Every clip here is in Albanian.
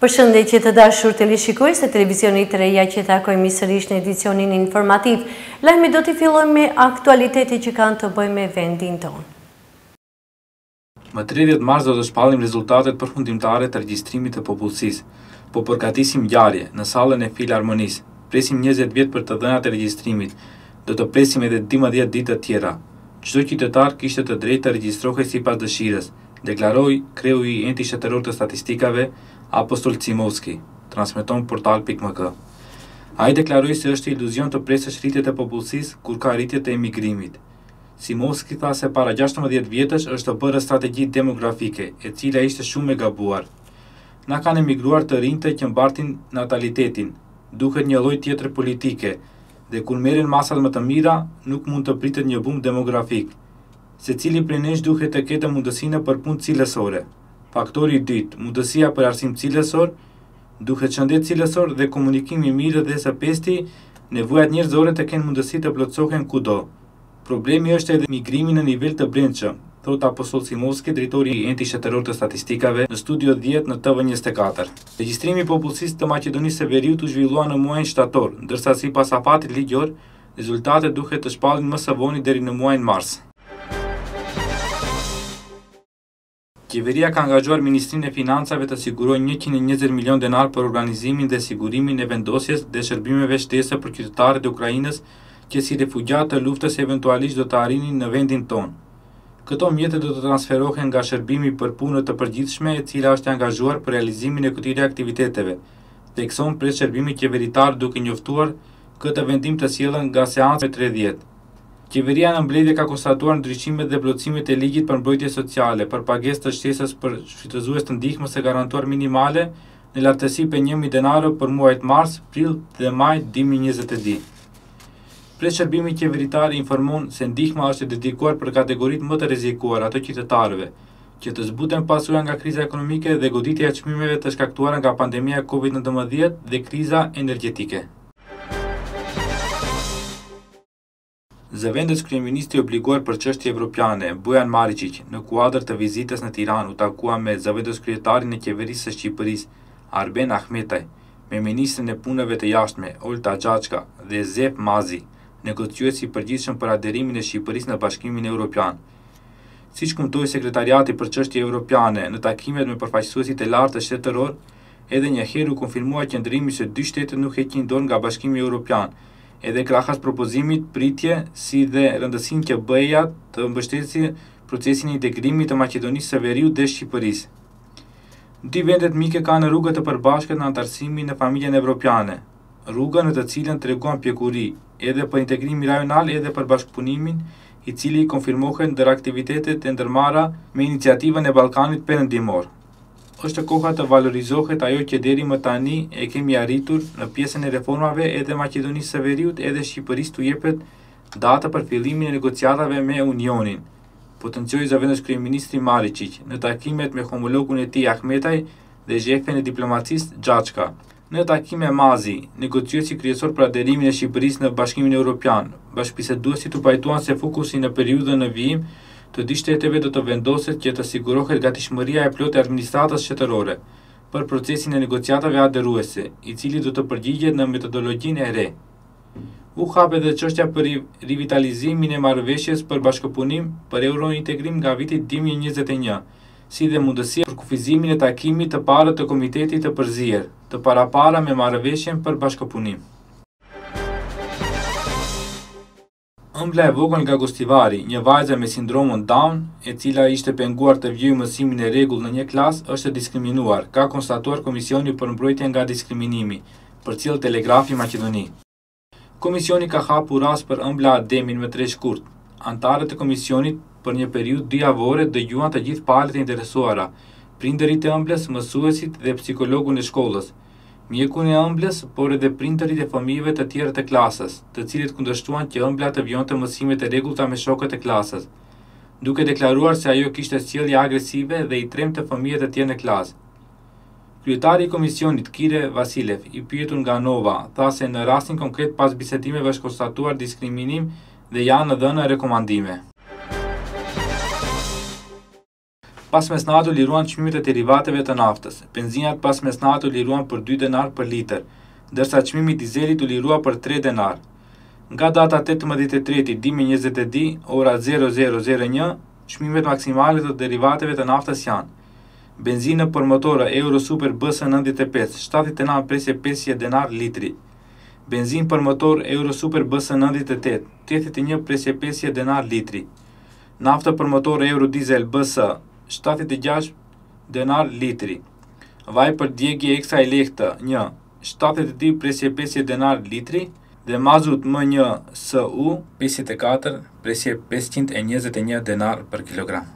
Përshëndetje të dashur teleshikues të televizionit të Reja që takojmë sërish në edicionin informativ. Lajmi do t'i fillojmë me aktualitete që kanë të bëjnë me vendin tonë. Më 30 mars do të shpallim rezultatet përfundimtare të regjistrimit të popullsisë. Po përgatisim ngjarje në sallën e Filharmonisë. Presim 20 vjet për të dhënat e regjistrimit. Do të presim edhe 12 ditë të tjera. Çdo qytetar kishte të drejtë të regjistrohej sipas dëshirës, deklaroi kreu i enti shtetëror të statistikave Apostol Cimovski, transmeton portal.mk. Ai deklaroi se është iluzion të presësh rritjet e popullsisë kur ka rritjet e emigrimit. Cimovski tha se para 16 vjetësh është të bërë strategji demografike, e cila ishte shumë e gabuar. Na kanë emigruar të rinjtë që mbartin natalitetin, duket një lloj tjetër politike, dhe kur merren masat më të mira, nuk mund të pritet një bum demografik. Secili prej nesh duhet të ketë mundësinë për punë cilësore. Faktori i dytë, mundësia për arsim cilësor, duhet shëndet cilësor dhe komunikimi i mirë dhe së pesti, nevojat njerëzore të kenë mundësi të plotësohen kudo. Problemi është edhe migrimi në nivel të brendshëm, thot Apostol Cimovski, drejtori i enti shtetëror të statistikave, në studio 10 në TV24. Regjistrimi i popullsisë të Maqedonisë së Veriut u zhvillua në muajin shtator, ndërsa sipas afatit ligjor, rezultatet duhet të shpallin më së voni deri në muajin mars. Qeveria ka angazhuar Ministrinë e Financave të sigurojë 120 milion denar për organizimin dhe sigurimin e vendosjes dhe shërbimeve shtesë për qytetarët e Ukrainës që si refugjat të luftës eventualisht do të arrinin në vendin tonë. Këto mjete do të transferohen nga shërbimi për punë të përgjithshme, e cila është angazhuar për realizimin e këtyre aktiviteteve, thekson pres shërbimi qeveritar duke njoftuar këtë vendim të sjellën nga seanca 30. Qeveria në mbledhje ka konstatuar ndryshimet dhe plotësimet e ligjit për mbrojtje sociale për pagesë të shtesës për shfrytëzues të ndihmës së garantuar minimale në lartësi për 1.000 denarë për muajt mars, prill dhe maj 2022. Pres shërbimi qeveritar informon se ndihma është dedikuar për kategoritë më të rrezikuara të qytetarëve, që të zbuten pasojat nga kriza ekonomike dhe goditja e çmimeve të shkaktuara nga pandemia COVID-19 dhe kriza energjetike. Zëvendës kryeministri obliguar për çështje evropiane, Bojan Maričić, në kuadër të vizitës në Tiranë u takua me zëvendës kryetarin e qeverisë së Shqipërisë, Arben Ahmetaj, me ministrin e punëve të jashtme, Olta Xhaçka, dhe Zef Mazi, negociuesi i përgjithshëm për aderimin e Shqipërisë në Bashkimin Evropian. Siç kumtoi sekretariati për çështje evropiane në takimet me përfaqësuesit e lartë shtetëror, edhe një herë u konfirmua qëndrimi se dy shtetet nuk heqin dorë nga Bashkimi Evropian, edhe krahas propozimit pritje si dhe rëndësinë që BE-ja të mbështesë procesin e integrimit të Maqedonisë së Veriut dhe Shqipërisë. Dy vendet mike kanë rrugë të përbashkët në antarësimin në familjen evropiane, rrugë në të cilën treguan pjekuri edhe për integrimin rajonal edhe për bashkëpunimin, i cili konfirmohen ndër aktivitetet e ndërmarra me iniciativën e Ballkanit Perëndimor. Është koha të valorizohet ajo që deri më tani e kemi arritur në pjesën e reformave edhe Maqedonisë së Veriut edhe Shqipërisë t'u jepet data për fillimin e negociatave me Unionin, potencioi zëvendës kryeministri Maričić në takimet me homologun e tij Ahmetaj dhe shefen e diplomacisë Xhaçka. Në takim me Mazi, negociuesi kryesor për aderimin e Shqipërisë në Bashkimin Evropian, bashkëbiseduesit u pajtuan se fokusi në periudhën në vijim të dy shteteve do të vendoset që të sigurohet gatishmëria e plotë e administratës shtetërore për procesin e negociatave aderuese, i cili do të përgjigjet në metodologjinë e re. U hap edhe çështja për rivitalizimin e marrëveshjes për bashkëpunim për eurointegrim nga viti 2021, si dhe mundësia për kufizimin e takimit të parë të komitetit të përzier, të parapara me marrëveshjen për bashkëpunim. Ëmbla e vogël nga Gostivari, një vajze me sindromën Down, e cila ishte penguar të vijojë mësimin e rregull në një klasë, është diskriminuar, ka konstatuar Komisioni për mbrojtje nga diskriminimi, përcjell Telegrafi Maqedoni. Komisioni ka hapur rast për ëmbla Ademin me 3 shkurt. Antarët e komisionit për një periudhë 2 javore dëgjuan të gjithë palët e interesuara, prindërit e ëmblës, mësuesit dhe psikologun e shkollës, mjekun e ëmblës, por edhe prindërit e fëmijëve të tjerë të klasës, të cilët kundërshtuan që ëmbla të vijonte mësimet e rregullta me shokët e klasës, duke deklaruar se ajo kishte sjellje agresive dhe i tremte fëmijët e tjerë në klasë. Kryetari i komisionit Kire Vasilev, i pyetur nga Nova, tha se në rastin konkret pas bisedimeve është konstatuar diskriminim dhe janë dhënë rekomandime. Pas mesnato liruan çmimet e derivateve të naftës. Benzinat pas mesnato liruan për 2 denar për litër, ndërsa çmimi i dizelit u lirua për 3 denar. Nga data 18 dimi 20 ora 0001, çmimet maksimale të derivateve të naftës janë: benzinë për motora Euro Super BS 95, 79 presje 50 denar litri. Benzinë për motor Euro Super BS 98, 81 presje 50 denar litri. Nafta për motor Euro Diesel BS 76 denar litri. Vaj për djegje ekstra elekta 1, 72 presje 50 denar litri dhe mazut M1 SU 54 presje 521 denar për kilogram.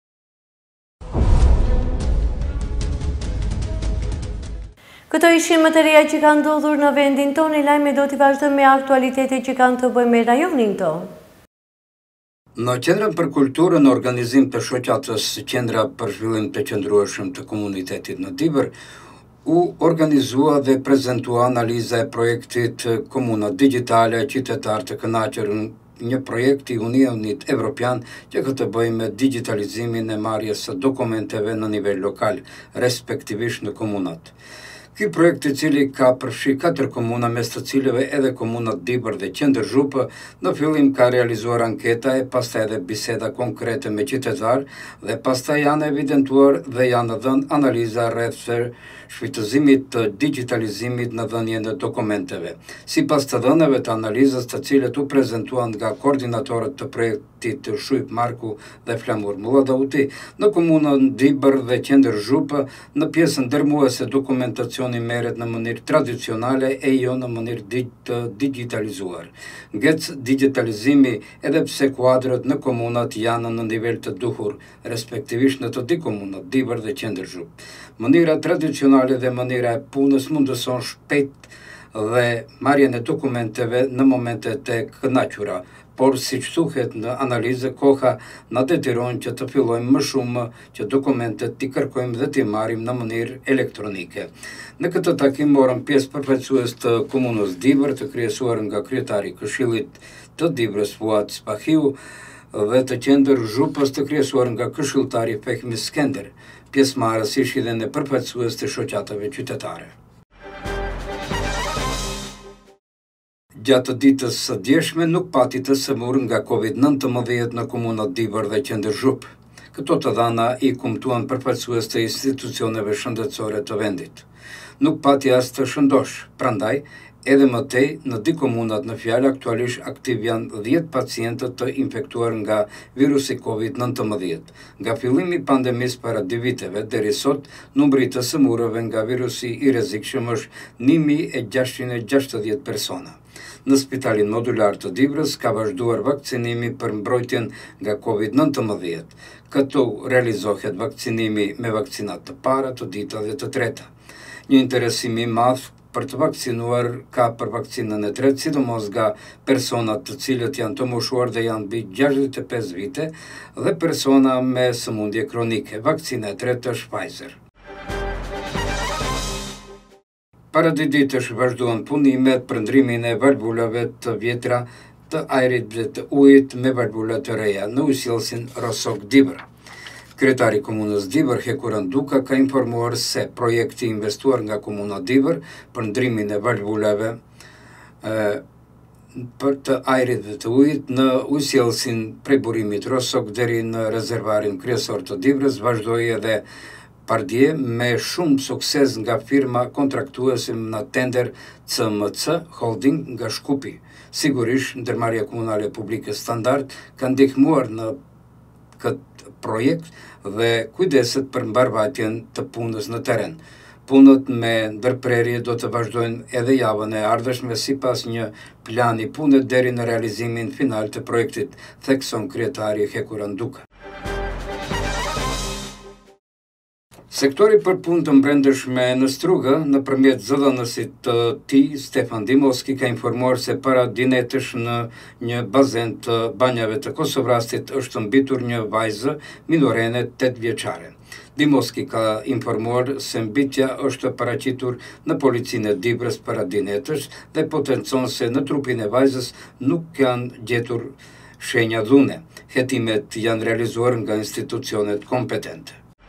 Këto ishin më të reja që kanë ndodhur në vendin tonë, lajme do t'i vazhdojmë me aktualitetet që kanë të bëjmë me rajonin tonë. Në Qendrën për Kulturën, organizim të shoqatës Qendra për Zhvillim të Qëndrueshëm të Komunitetit në Dibër, u organizua dhe prezentua analiza e projektit Komuna Digitale Qytetar të Kënaqur, një projekt i Unionit Evropian që ka të bëjë me digitalizimin e marrjes së dokumenteve në nivel lokal, respektivisht në komunat. Ky projekt, i cili ka përfshi 4 komuna, mes të cilëve edhe komunat Dibër dhe Qendër Zhupë, në fillim ka realizuar anketa e pastaj edhe biseda konkrete me qytetar dhe pastaj janë evidentuar dhe janë dhënë analiza rreth shfrytëzimit të digitalizimit në dhënien e dokumenteve. Sipas të dhënave të analizës, të cilët u prezantuan nga koordinatorët të projektit Shujp Marku dhe Flamur Mulladauti, në komunën Dibër dhe Qendër Zhupë, në pjesën ndërmuese dokumentacioni merret në mënyrë tradicionale e jo në mënyrë të digitalizuar. Ngec digitalizimi edhe pse kuadrët në komunat janë në nivel të duhur, respektivisht në të dy komunat, Dibër dhe Qendër Zhupë. Mënyra tradicionale dhe mënyra e punës mundëson shpejt dhe marrjen e dokumenteve në momentet e kënaqura, por siç thuhet në analizë, koha na detyron që të fillojmë më shumë që dokumentet t'i kërkojmë dhe t'i marrim në mënyrë elektronike. Në këtë takim morën pjesë përfaqësues të komunës Dibër, të kryesuar nga kryetari i Këshillit të Dibrës Fuat Spahiu dhe të Qendër Zhupës, të kryesuar nga këshilltari Fehmi Skender. Pjesëmarrës ishin edhe përfaqësues të shoqatave qytetare. Gjatë ditës së djeshme nuk pati të sëmurë nga COVID-19 në komunat Dibër dhe Qendër Zhupë. Këto të dhëna i kumtuan përfaqësues të institucioneve shëndetësore të vendit. Nuk pati as të shëndosh, prandaj edhe më tej, në dy komunat në fjalë aktualisht aktiv janë 10 pacientët të infektuar nga virusi COVID-19. Nga fillimi i pandemisë para 2 viteve deri sot, numri i të sëmurëve nga virusi i rrezikshëm është 1660 persona. Në spitalin modular të Dibrës ka vazhduar vakcinimi për mbrojtjen nga COVID-19. Këtu realizohet vakcinimi me vakcinat të para, të dyta dhe të treta. Një interesim i madh për të vakcinuar ka për vakcinën e tretë, sidomos nga personat të cilët janë të moshuar dhe janë mbi 65 vite dhe persona me sëmundje kronike. Vakcina e tretë është Pfizer. Para 2 ditësh vazhduan punimet për ndrimin e valvulave të vjetra të ajrit dhe të ujit me valvula të reja në ujësjellsin Rosok Dibër. Kryetari i komunës Dibër, Hekuran Duka, ka informuar se projekti investuar nga komuna Dibër për ndrimin e valvulave për të ajrit dhe të ujit në ujësjellsin prej burimit Rosok deri në rezervarin kryesor të Dibrës vazhdoi edhe pardje me shumë sukses nga firma kontraktuese në tender CMC Holding nga Shkupi. Sigurisht, ndërmarrja komunale publike standard ka ndihmuar në këtë projekt dhe kujdeset për mbarvajtjen të punës në teren. Punët me ndërprerje do të vazhdojnë edhe javën e ardhshme sipas një plani pune deri në realizimin final të projektit, thekson kryetari Hekuran Duka. Sektori për punë të mbrendshme në Strugë, nëpërmjet zëdhënësit të tij, Stefan Dimoski, ka informuar se para dinetësh në një bazen të banjave të Kosovrastit është mbitur një vajzë minorene 8 vjeçare. Dimoski ka informuar se mbitja është paraqitur në policinë e Dibrës para dinetësh dhe potencon se në trupin e vajzës nuk janë gjetur shenja dhune. Hetimet janë realizuar nga institucionet kompetente.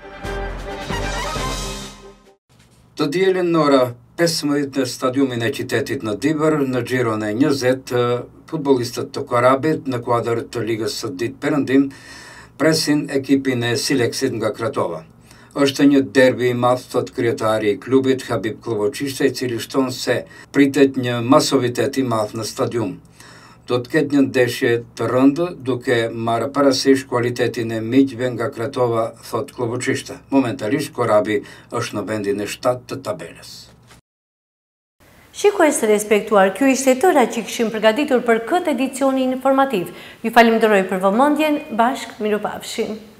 Të dielin në ora 15 në stadiumin e qytetit në Dibër, në xhiron e 20, futbollistët të Korabit në kuadër të Ligës së Ditë Perëndim presin ekipin e Sileksit nga Kratova. Është një derbi i madh, thot kryetari i klubit Habib Klovoçishte, i cili shton se pritet një masovitet i madh në stadium. Do të ketë një ndeshje të rëndë, duke marrë parasysh kualitetin e miqve nga Kratova, thot Klovoçishte. Momentalisht Korabi është në vendin e 7 të tabelës. Shikues të respektuar, kjo ishte tëra që kishim përgatitur për këtë edicion informativ. Ju falenderoj për vëmendjen, bashkë mirupafshim.